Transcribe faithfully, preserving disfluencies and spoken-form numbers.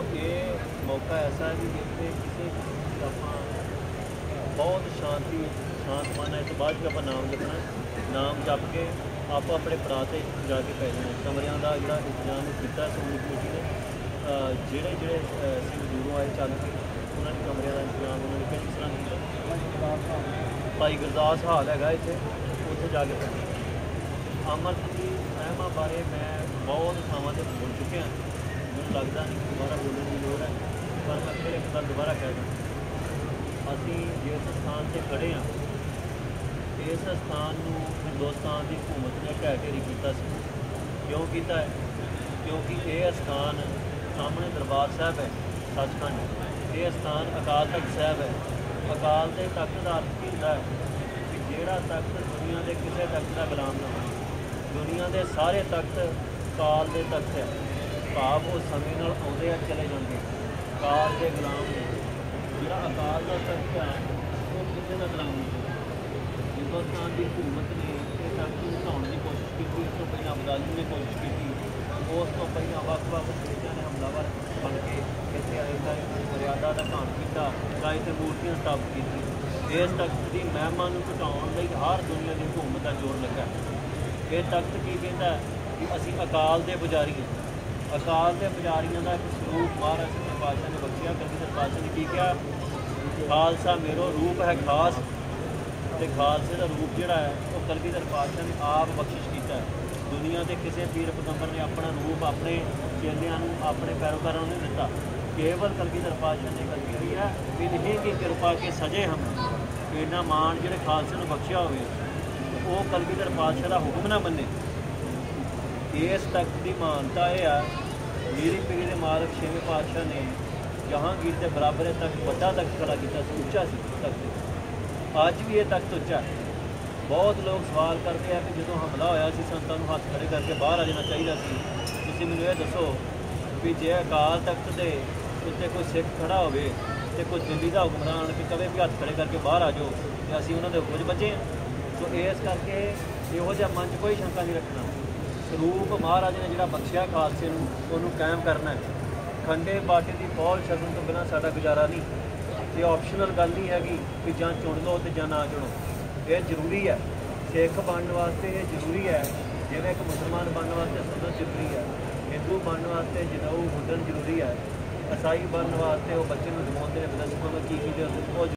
ये मौका ऐसा है कि जिससे किसी ਆਪਾਂ बहुत शांति शांत मन है तो बाद आप नाम जपना नाम जप के आप अपने भरा से जाके पै जाना कमरिया का जोड़ा इंतजाम किया समूह कमेटी ने जोड़े जोड़े सिंह दूरों आए चल के उन्होंने कमरिया का इंतजाम उन्होंने किस तरह किया भाई गुरदास हाल है इतने उत्थे जाके पैना अमृत की महिमा बारे मैं बहुत थावां से बोल चुके हैं मैंने लगता नहीं दोबारा बोलने की लोड़ है पर मैं फिर एक बार दोबारा कह दूँ असी जिस स्थान से खड़े हाँ इस स्थान को हिंदुस्तान की हुकूमत ने ढह ढेरी किया क्यों किया है क्योंकि ये स्थान सामने दरबार साहब है सचखंड ये स्थान अकाल तख्त साहब है अकाल के तख्त का अर्थ की होता है कि जोड़ा तख्त दुनिया के किसी तख्त का गुलाम ना हो दुनिया के सारे तख्त काल के तख्त है भाव वो समय आते चले जाते काल के गुलाम ने जो अकाल का तख्त है वो किसी का गुलाम नहीं हिंदुस्तान की हुकूमत ने इस तख्त को हटाने की कोशिश की उस तो पहले अबदाली ने कोशिश की उस तो पहले वक् वक् देशों ने हमलावर बन के इतने आए मर्यादा का घाण किया का इतने मूर्तियां स्थापित की इस तख्त की महिमा को घटाने लिए हर दुनिया की हुकूमत का जोर लगा ये तख्त की कहता है कि असी अकाल के पुजारी हैं अकाल के पुजारियों का एक स्वरूप महाराज सच्चे पातशाह ने बख्शिया कलगीधर पातशाह ने की क्या खालसा मेरो रूप है खास तो खालसे का रूप जोड़ा है वो कलगीधर पातशाह ने आप बख्शिश किया है दुनिया के किसी पीर पैगंबर ने अपना रूप अपने चेलियां अपने पैरोकारों ने दिता केवल कलगीधर पातशाह ने गल की है इन्हीं की कृपा के सजे हम इन्ना मान जो खालसे को बख्शिया हो वो कलगीधर पातशाह का हुक्म ना बने इस तख्त की मानता यह है मेरी पीढ़ी के मालक छेवें पातशाह ने जहांगीर के बराबर तख्त बड़ा तख्त खड़ा किया उच्चा सी तख्त अज भी ये तख्त उच्चा है बहुत लोग सवाल करते हैं कि जो हमला होया सी संतां नूं हत्थ खड़े करके बाहर आ जाना चाहिए तुसीं मैनूं यह दसो भी जे अकाल तख्त के उत्ते कोई सिख खड़ा हो तो कोई दिल्ली का हुक्मरान कि कवे भी हत्थ खड़े करके बाहर आ जाओ तो असीं उन्हां दे हुक्म च बचे हैं तो इस करके इहो जिहा मन च कोई शंका नहीं रखना स्वरूप महाराज ने जोड़ा बख्शिया खालसे उन्होंने कायम करना है खंडे बाटे की पौल छड्डण तो बिना साडा गुजारा नहीं ये ऑप्शनल गल नहीं हैगी कि जां चुन लो तो जां ना चुनो ये जरूरी है सिख बनने वास्ते ये जरूरी है जिवें एक मुसलमान बनने वास्ते सुन्नत जरूरी है हिंदू बनने वास्ते जनेऊ मुंडन जरूरी है ईसाई बनने वास्ते वो बच्चे को जमाते हैं बदस की की